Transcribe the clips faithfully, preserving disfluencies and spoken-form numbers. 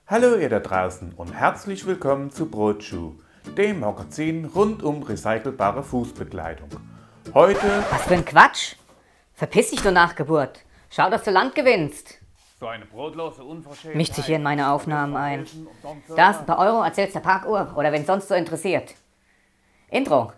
Hallo ihr da draußen und herzlich willkommen zu Brotschuh, dem Magazin rund um recycelbare Fußbekleidung. Heute... Was für ein Quatsch! Verpiss dich, du Nachgeburt! Schau, dass du Land gewinnst! So eine brotlose Unverschämtheit. Mischt sich hier in meine Aufnahmen ein. Da ist ein paar Euro, erzählst der Parkuhr oder wenn sonst so interessiert. Intro.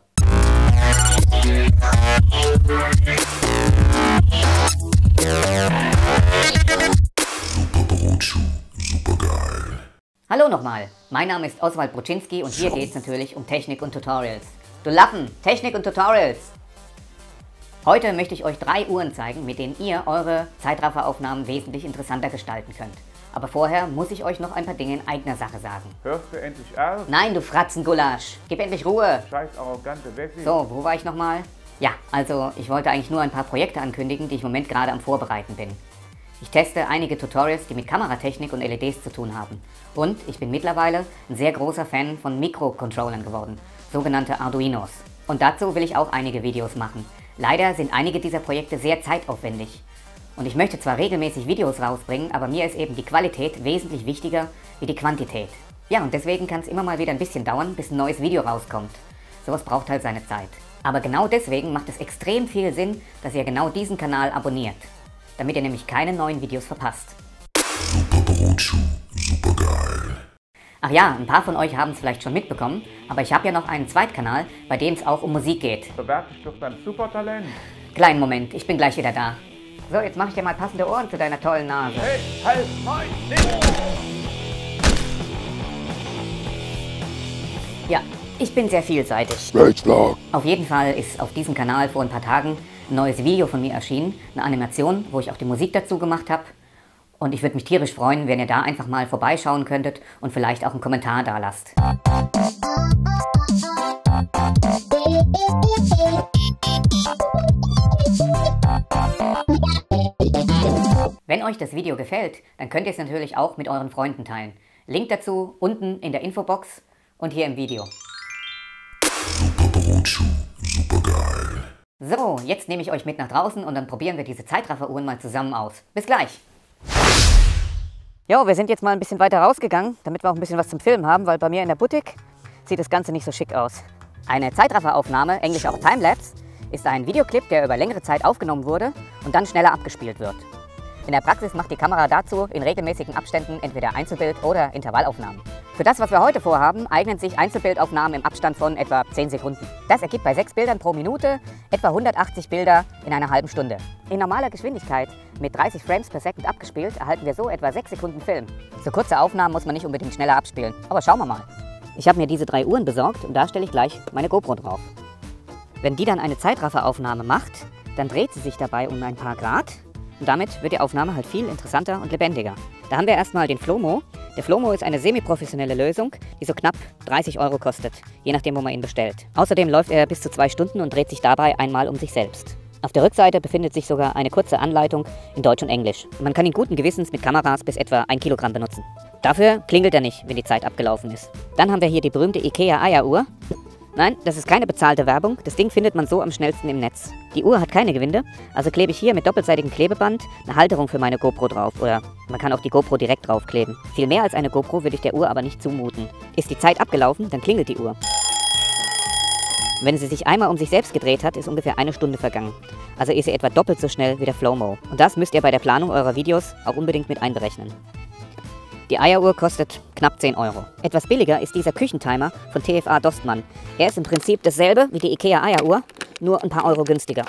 Super Brotschuh, super geil. Hallo nochmal, mein Name ist Oswald Bruczynski und hier geht es natürlich um Technik und Tutorials. Du Lappen, Technik und Tutorials! Heute möchte ich euch drei Uhren zeigen, mit denen ihr eure Zeitrafferaufnahmen wesentlich interessanter gestalten könnt. Aber vorher muss ich euch noch ein paar Dinge in eigener Sache sagen. Hörst du endlich auf? Nein, du Fratzengulasch! Gib endlich Ruhe! Scheiß arrogante Wessi. So, wo war ich nochmal? Ja, also ich wollte eigentlich nur ein paar Projekte ankündigen, die ich im Moment gerade am Vorbereiten bin. Ich teste einige Tutorials, die mit Kameratechnik und L E Ds zu tun haben. Und ich bin mittlerweile ein sehr großer Fan von Mikrocontrollern geworden, sogenannte Arduinos. Und dazu will ich auch einige Videos machen. Leider sind einige dieser Projekte sehr zeitaufwendig. Und ich möchte zwar regelmäßig Videos rausbringen, aber mir ist eben die Qualität wesentlich wichtiger wie die Quantität. Ja, und deswegen kann es immer mal wieder ein bisschen dauern, bis ein neues Video rauskommt. Sowas braucht halt seine Zeit. Aber genau deswegen macht es extrem viel Sinn, dass ihr genau diesen Kanal abonniert, damit ihr nämlich keine neuen Videos verpasst. Super Brotschuh, super geil. Ach ja, ein paar von euch haben es vielleicht schon mitbekommen, aber ich habe ja noch einen Zweitkanal, bei dem es auch um Musik geht. Bewerb dich doch beim Supertalent. Kleinen Moment, ich bin gleich wieder da. So, jetzt mache ich dir mal passende Ohren zu deiner tollen Nase. Hey, halt, nein, nicht! Ja, ich bin sehr vielseitig. Rechtsschlag. Auf jeden Fall ist auf diesem Kanal vor ein paar Tagen ein neues Video von mir erschienen, eine Animation, wo ich auch die Musik dazu gemacht habe. Und ich würde mich tierisch freuen, wenn ihr da einfach mal vorbeischauen könntet und vielleicht auch einen Kommentar da lasst. Wenn euch das Video gefällt, dann könnt ihr es natürlich auch mit euren Freunden teilen. Link dazu unten in der Infobox und hier im Video. Super Brotschuh, super geil. So, jetzt nehme ich euch mit nach draußen und dann probieren wir diese Zeitrafferuhren mal zusammen aus. Bis gleich! Jo, wir sind jetzt mal ein bisschen weiter rausgegangen, damit wir auch ein bisschen was zum Filmen haben, weil bei mir in der Boutique sieht das Ganze nicht so schick aus. Eine Zeitrafferaufnahme, englisch auch Timelapse, ist ein Videoclip, der über längere Zeit aufgenommen wurde und dann schneller abgespielt wird. In der Praxis macht die Kamera dazu in regelmäßigen Abständen entweder Einzelbild- oder Intervallaufnahmen. Für das, was wir heute vorhaben, eignen sich Einzelbildaufnahmen im Abstand von etwa zehn Sekunden. Das ergibt bei sechs Bildern pro Minute etwa hundertachtzig Bilder in einer halben Stunde. In normaler Geschwindigkeit mit dreißig Frames per Second abgespielt, erhalten wir so etwa sechs Sekunden Film. So kurze Aufnahmen muss man nicht unbedingt schneller abspielen, aber schauen wir mal. Ich habe mir diese drei Uhren besorgt und da stelle ich gleich meine GoPro drauf. Wenn die dann eine Zeitrafferaufnahme macht, dann dreht sie sich dabei um ein paar Grad. Und damit wird die Aufnahme halt viel interessanter und lebendiger. Da haben wir erstmal den Flomo. Der Flomo ist eine semi-professionelle Lösung, die so knapp dreißig Euro kostet, je nachdem, wo man ihn bestellt. Außerdem läuft er bis zu zwei Stunden und dreht sich dabei einmal um sich selbst. Auf der Rückseite befindet sich sogar eine kurze Anleitung in Deutsch und Englisch. Und man kann ihn guten Gewissens mit Kameras bis etwa ein Kilogramm benutzen. Dafür klingelt er nicht, wenn die Zeit abgelaufen ist. Dann haben wir hier die berühmte IKEA-Eieruhr. Nein, das ist keine bezahlte Werbung, das Ding findet man so am schnellsten im Netz. Die Uhr hat keine Gewinde, also klebe ich hier mit doppelseitigem Klebeband eine Halterung für meine GoPro drauf oder man kann auch die GoPro direkt draufkleben. Viel mehr als eine GoPro würde ich der Uhr aber nicht zumuten. Ist die Zeit abgelaufen, dann klingelt die Uhr. Wenn sie sich einmal um sich selbst gedreht hat, ist ungefähr eine Stunde vergangen. Also ist sie etwa doppelt so schnell wie der Flomo. Und das müsst ihr bei der Planung eurer Videos auch unbedingt mit einberechnen. Die Eieruhr kostet knapp zehn Euro. Etwas billiger ist dieser Küchentimer von T F A Dostmann. Er ist im Prinzip dasselbe wie die IKEA Eieruhr, nur ein paar Euro günstiger.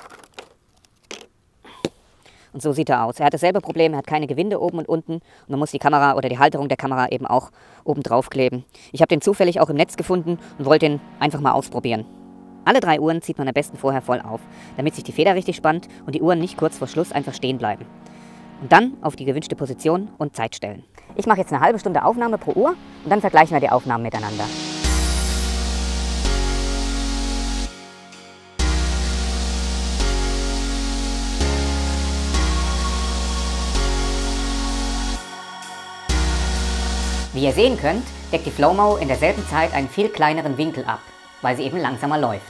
Und so sieht er aus. Er hat dasselbe Problem, er hat keine Gewinde oben und unten und man muss die Kamera oder die Halterung der Kamera eben auch oben drauf kleben. Ich habe den zufällig auch im Netz gefunden und wollte ihn einfach mal ausprobieren. Alle drei Uhren zieht man am besten vorher voll auf, damit sich die Feder richtig spannt und die Uhren nicht kurz vor Schluss einfach stehen bleiben. Und dann auf die gewünschte Position und Zeit stellen. Ich mache jetzt eine halbe Stunde Aufnahme pro Uhr und dann vergleichen wir die Aufnahmen miteinander. Wie ihr sehen könnt, deckt die Flomo in derselben Zeit einen viel kleineren Winkel ab, weil sie eben langsamer läuft.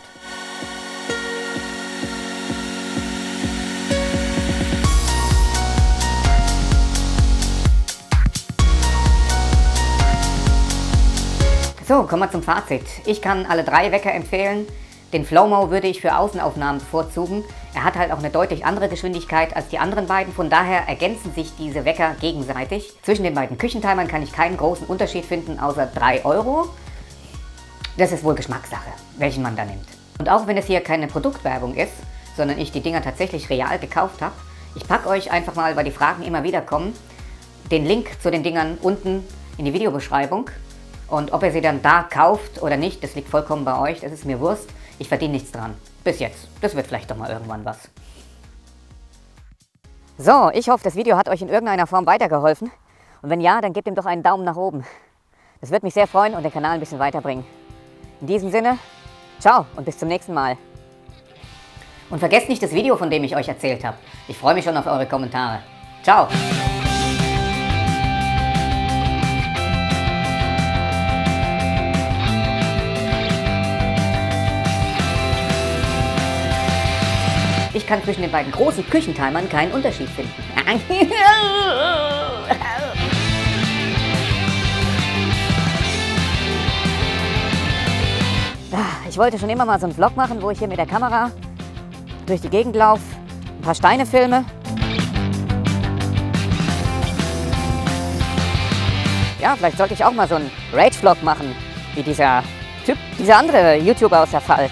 So, kommen wir zum Fazit. Ich kann alle drei Wecker empfehlen. Den Flowmo würde ich für Außenaufnahmen bevorzugen. Er hat halt auch eine deutlich andere Geschwindigkeit als die anderen beiden. Von daher ergänzen sich diese Wecker gegenseitig. Zwischen den beiden Küchentimern kann ich keinen großen Unterschied finden, außer drei Euro. Das ist wohl Geschmackssache, welchen man da nimmt. Und auch wenn es hier keine Produktwerbung ist, sondern ich die Dinger tatsächlich real gekauft habe, ich packe euch einfach mal, weil die Fragen immer wieder kommen, den Link zu den Dingern unten in die Videobeschreibung. Und ob ihr sie dann da kauft oder nicht, das liegt vollkommen bei euch, das ist mir Wurst. Ich verdiene nichts dran. Bis jetzt. Das wird vielleicht doch mal irgendwann was. So, ich hoffe, das Video hat euch in irgendeiner Form weitergeholfen. Und wenn ja, dann gebt ihm doch einen Daumen nach oben. Das würde mich sehr freuen und den Kanal ein bisschen weiterbringen. In diesem Sinne, ciao und bis zum nächsten Mal. Und vergesst nicht das Video, von dem ich euch erzählt habe. Ich freue mich schon auf eure Kommentare. Ciao! Ich kann zwischen den beiden großen Küchentimern keinen Unterschied finden. Ich wollte schon immer mal so einen Vlog machen, wo ich hier mit der Kamera durch die Gegend laufe, ein paar Steine filme. Ja, vielleicht sollte ich auch mal so einen Rage-Vlog machen, wie dieser Typ, dieser andere YouTuber aus der Pfalz.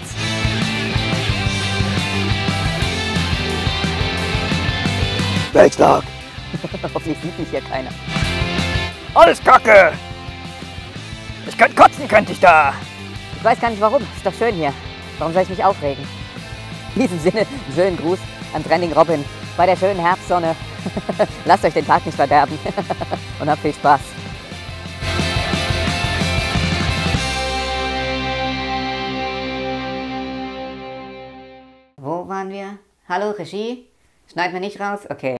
Rage-Vlog! Hoffentlich sieht mich hier keiner. Alles Kacke! Ich könnte kotzen, könnte ich da! Ich weiß gar nicht warum, ist doch schön hier. Warum soll ich mich aufregen? In diesem Sinne, einen schönen Gruß an Trending Robin bei der schönen Herbstsonne. Lasst euch den Tag nicht verderben und habt viel Spaß. Wo waren wir? Hallo, Regie? Schneiden wir nicht raus? Okay.